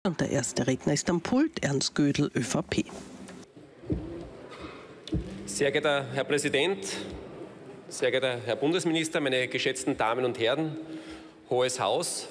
Und der erste Redner ist am Pult, Ernst Gödel, ÖVP. Sehr geehrter Herr Präsident, sehr geehrter Herr Bundesminister, meine geschätzten Damen und Herren, Hohes Haus,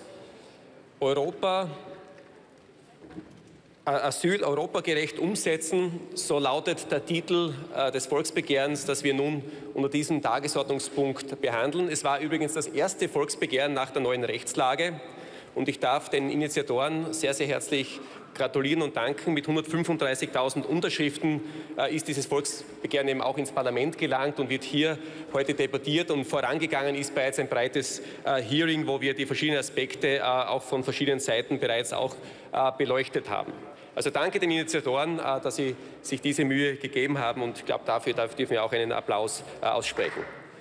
Asyl europagerecht umsetzen, so lautet der Titel des Volksbegehrens, das wir nun unter diesem Tagesordnungspunkt behandeln. Es war übrigens das erste Volksbegehren nach der neuen Rechtslage. Und ich darf den Initiatoren sehr, sehr herzlich gratulieren und danken. Mit 135.000 Unterschriften ist dieses Volksbegehren eben auch ins Parlament gelangt und wird hier heute debattiert. Und vorangegangen ist bereits ein breites Hearing, wo wir die verschiedenen Aspekte auch von verschiedenen Seiten bereits auch beleuchtet haben. Also danke den Initiatoren, dass sie sich diese Mühe gegeben haben. Und ich glaube, dafür dürfen wir auch einen Applaus aussprechen.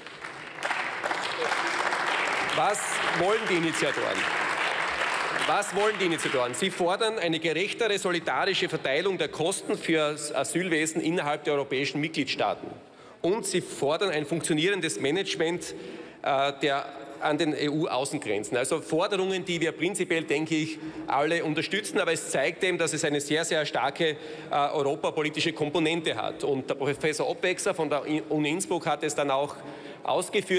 Was wollen die Initiatoren? Was wollen die Initiatoren? Sie fordern eine gerechtere, solidarische Verteilung der Kosten für das Asylwesen innerhalb der europäischen Mitgliedstaaten. Und sie fordern ein funktionierendes Management an den EU-Außengrenzen. Also Forderungen, die wir prinzipiell, denke ich, alle unterstützen. Aber es zeigt eben, dass es eine sehr, sehr starke europapolitische Komponente hat. Und der Professor Obwexer von der Uni Innsbruck hat es dann auch ausgeführt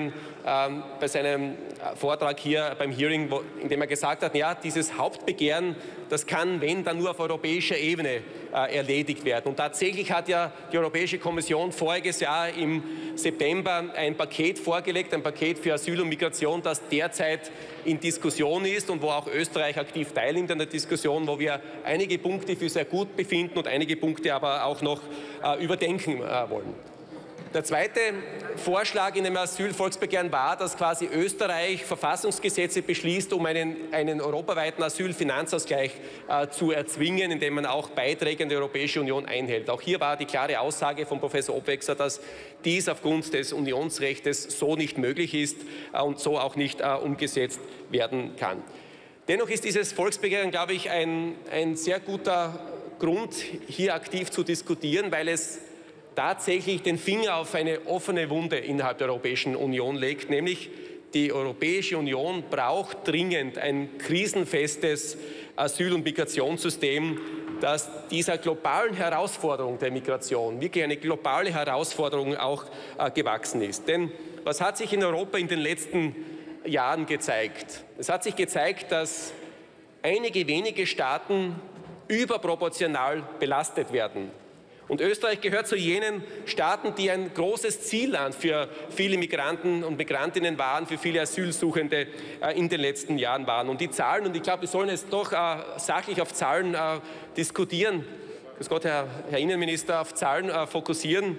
bei seinem Vortrag hier beim Hearing, in dem er gesagt hat, ja, dieses Hauptbegehren, das kann, wenn, dann nur auf europäischer Ebene erledigt werden. Und tatsächlich hat ja die Europäische Kommission voriges Jahr im September ein Paket vorgelegt, ein Paket für Asyl und Migration, das derzeit in Diskussion ist und wo auch Österreich aktiv teilnimmt an der Diskussion, wo wir einige Punkte für sehr gut befinden und einige Punkte aber auch noch überdenken wollen. Der zweite Vorschlag in dem Asylvolksbegehren war, dass quasi Österreich Verfassungsgesetze beschließt, um einen europaweiten Asylfinanzausgleich zu erzwingen, indem man auch Beiträge an die Europäische Union einhält. Auch hier war die klare Aussage von Professor Obwexer, dass dies aufgrund des Unionsrechts so nicht möglich ist und so auch nicht umgesetzt werden kann. Dennoch ist dieses Volksbegehren, glaube ich, ein sehr guter Grund, hier aktiv zu diskutieren, weil es tatsächlich den Finger auf eine offene Wunde innerhalb der Europäischen Union legt, nämlich die Europäische Union braucht dringend ein krisenfestes Asyl- und Migrationssystem, das dieser globalen Herausforderung der Migration, wirklich eine globale Herausforderung auch gewachsen ist. Denn was hat sich in Europa in den letzten Jahren gezeigt? Es hat sich gezeigt, dass einige wenige Staaten überproportional belastet werden. Und Österreich gehört zu jenen Staaten, die ein großes Zielland für viele Migranten und Migrantinnen waren, für viele Asylsuchende in den letzten Jahren waren. Und die Zahlen, und ich glaube, wir sollen jetzt doch sachlich auf Zahlen diskutieren, grüß Gott, Herr Innenminister, auf Zahlen fokussieren.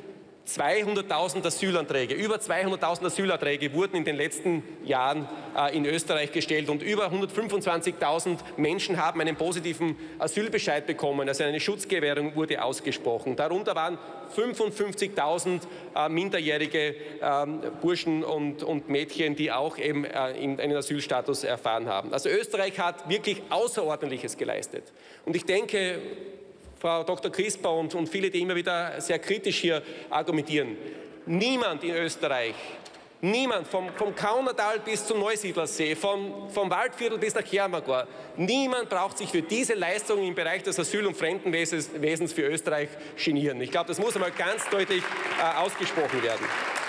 200.000 Asylanträge, über 200.000 Asylanträge wurden in den letzten Jahren in Österreich gestellt und über 125.000 Menschen haben einen positiven Asylbescheid bekommen, also eine Schutzgewährung wurde ausgesprochen. Darunter waren 55.000 minderjährige Burschen und Mädchen, die auch eben einen Asylstatus erfahren haben. Also Österreich hat wirklich Außerordentliches geleistet. Und ich denke, Frau Dr. Crisper und viele, die immer wieder sehr kritisch hier argumentieren. Niemand in Österreich, niemand vom Kaunertal bis zum Neusiedlersee, vom Waldviertel bis nach Hermagor, niemand braucht sich für diese Leistungen im Bereich des Asyl- und Fremdenwesens für Österreich genieren. Ich glaube, das muss einmal ganz deutlich ausgesprochen werden.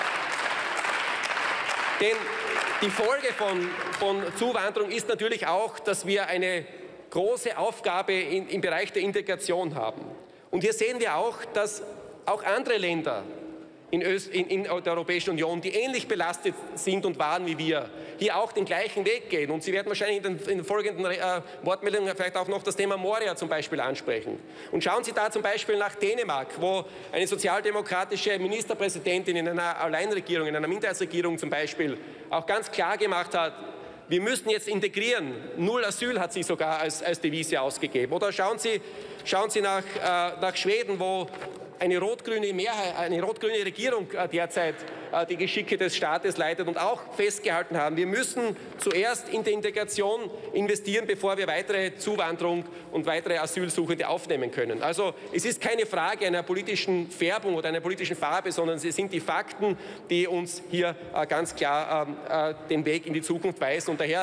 Denn die Folge von Zuwanderung ist natürlich auch, dass wir eine große Aufgabe im Bereich der Integration haben. Und hier sehen wir auch, dass auch andere Länder in der Europäischen Union, die ähnlich belastet sind und waren wie wir, hier auch den gleichen Weg gehen. Und Sie werden wahrscheinlich in den folgenden Wortmeldungen vielleicht auch noch das Thema Moria zum Beispiel ansprechen. Und schauen Sie da zum Beispiel nach Dänemark, wo eine sozialdemokratische Ministerpräsidentin in einer Alleinregierung, in einer Minderheitsregierung zum Beispiel, auch ganz klar gemacht hat, wir müssen jetzt integrieren. Null Asyl hat sie sogar als Devise ausgegeben. Oder schauen Sie nach Schweden, wo eine rot-grüne Regierung derzeit die Geschicke des Staates leitet und auch festgehalten haben, wir müssen zuerst in die Integration investieren, bevor wir weitere Zuwanderung und weitere Asylsuchende aufnehmen können. Also es ist keine Frage einer politischen Färbung oder einer politischen Farbe, sondern es sind die Fakten, die uns hier ganz klar den Weg in die Zukunft weisen. Und daher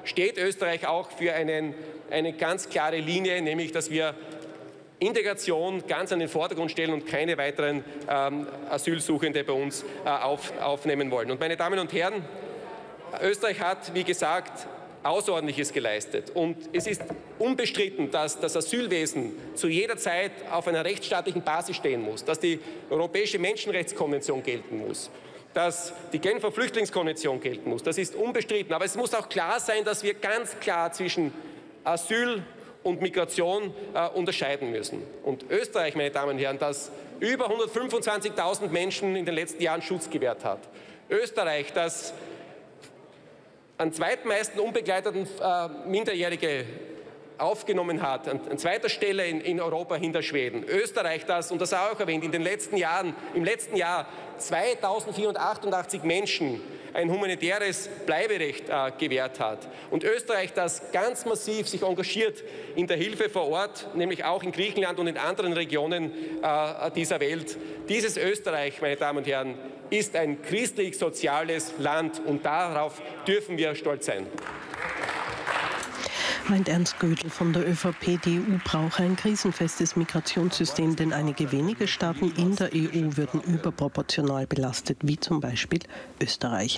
steht Österreich auch für eine ganz klare Linie, nämlich dass wir Integration ganz an den Vordergrund stellen und keine weiteren Asylsuchende bei uns aufnehmen wollen. Und meine Damen und Herren, Österreich hat, wie gesagt, Außerordentliches geleistet. Und es ist unbestritten, dass das Asylwesen zu jeder Zeit auf einer rechtsstaatlichen Basis stehen muss, dass die Europäische Menschenrechtskonvention gelten muss, dass die Genfer Flüchtlingskonvention gelten muss. Das ist unbestritten. Aber es muss auch klar sein, dass wir ganz klar zwischen Asyl und Migration unterscheiden müssen. Und Österreich, meine Damen und Herren, das über 125.000 Menschen in den letzten Jahren Schutz gewährt hat. Österreich, das an zweitmeisten unbegleiteten Minderjährige aufgenommen hat, an zweiter Stelle in Europa hinter Schweden. Österreich, das, und das auch erwähnt, im letzten Jahr 2.488 Menschen ein humanitäres Bleiberecht gewährt hat. Und Österreich, das ganz massiv sich engagiert in der Hilfe vor Ort, nämlich auch in Griechenland und in anderen Regionen dieser Welt. Dieses Österreich, meine Damen und Herren, ist ein christlich-soziales Land und darauf dürfen wir stolz sein. Meint Ernst Gödel von der ÖVP, die EU brauche ein krisenfestes Migrationssystem, denn einige wenige Staaten in der EU würden überproportional belastet, wie zum Beispiel Österreich.